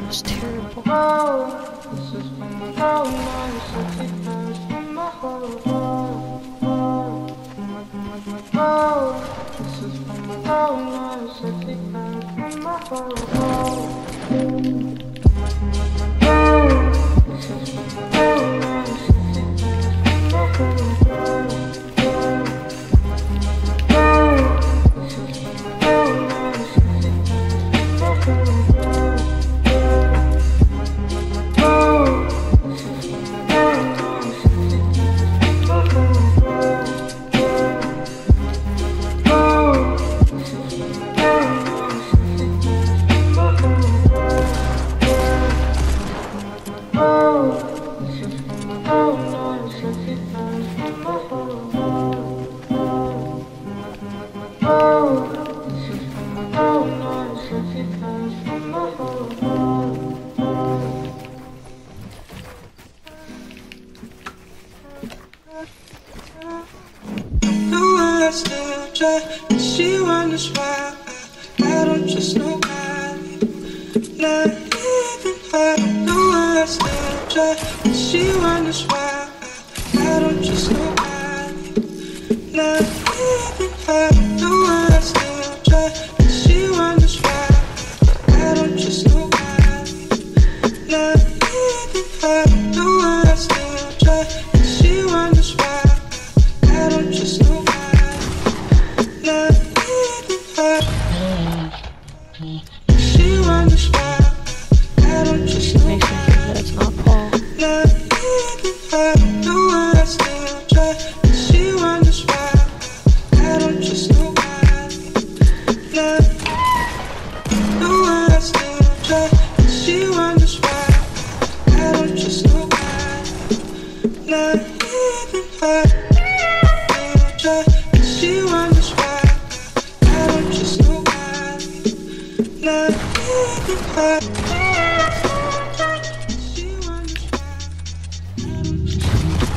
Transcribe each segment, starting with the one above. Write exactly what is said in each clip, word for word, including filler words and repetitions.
was terrible. She wonders why I don't trust nobody, not even her. No, I still try. She wonders why I don't trust nobody, not even her. No, I still try. She wonders why I don't trust nobody, not even her. No, I still try. She wonders why I don't trust nobody. Not even her. She wonders why I don't trust nobody. Makes me think that it's not Paul. Not even her. No, I still try. She wonders why I don't trust nobody. Not. No, I still try. She wonders why I don't trust nobody. Not even her. Still try. She wonders why I don't trust nobody, not even her. She wonders why I don't trust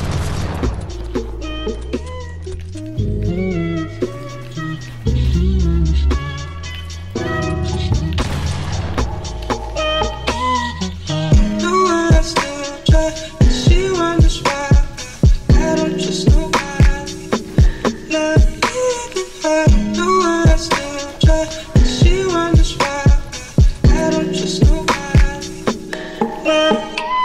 nobody. No, I still try. She wonders why I don't trust nobody, not even her. No, I still try. She wonders why I don't trust nobody. No.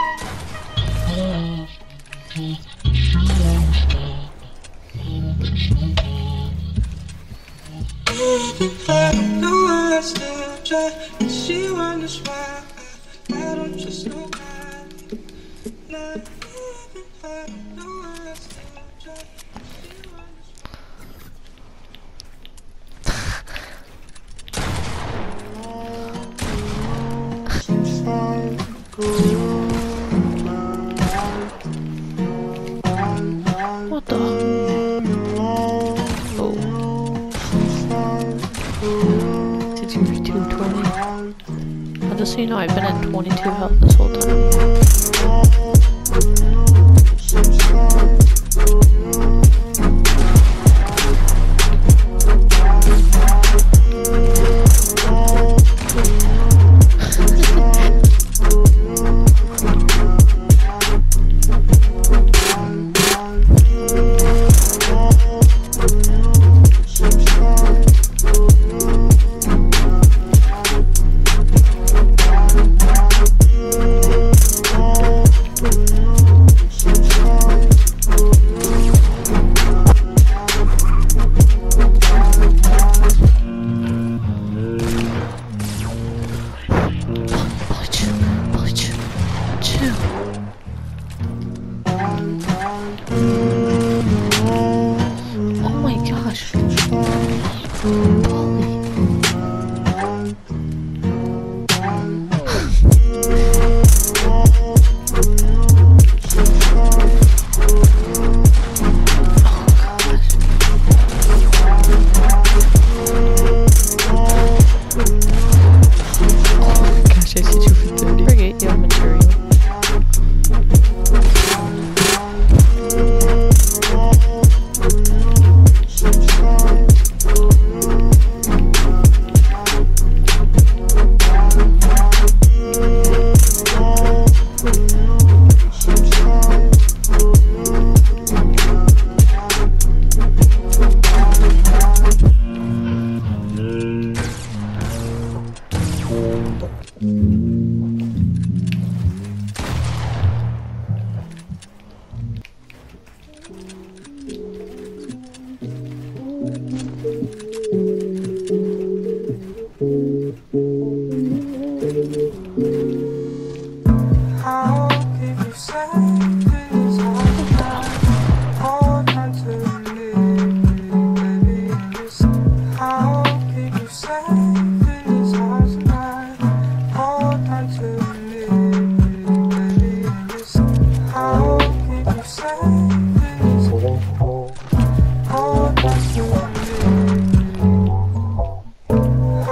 Even her. No, I still try. She wonders why I don't trust nobody. Not even her. No, I still try. She wonders What the? Oh. sixty-two twenty. Well, just so you know, I've been at twenty-two health this whole time.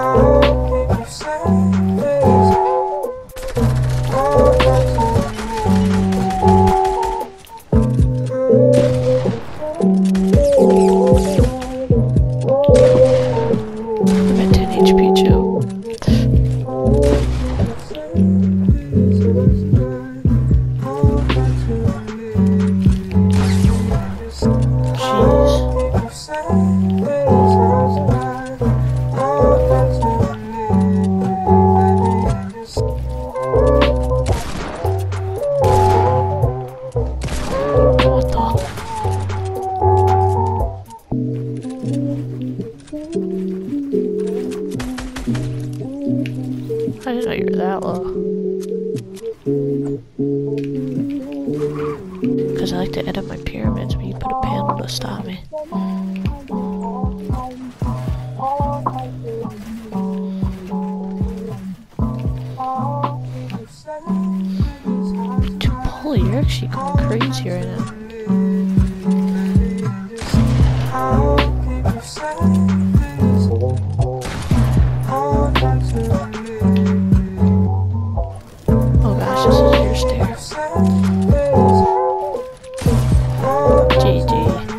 I'm at ten H P too. I didn't know you were that low. Because I like to edit my pyramids, but you put a panel to stop me. Dude, Polly, you're actually going crazy right now. Oh gosh, this is your stair. G G.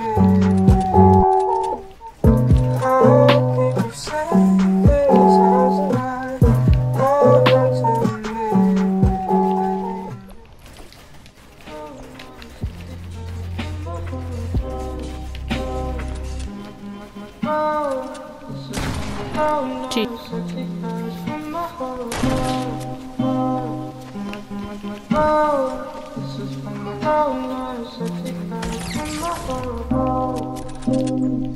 G. This is from my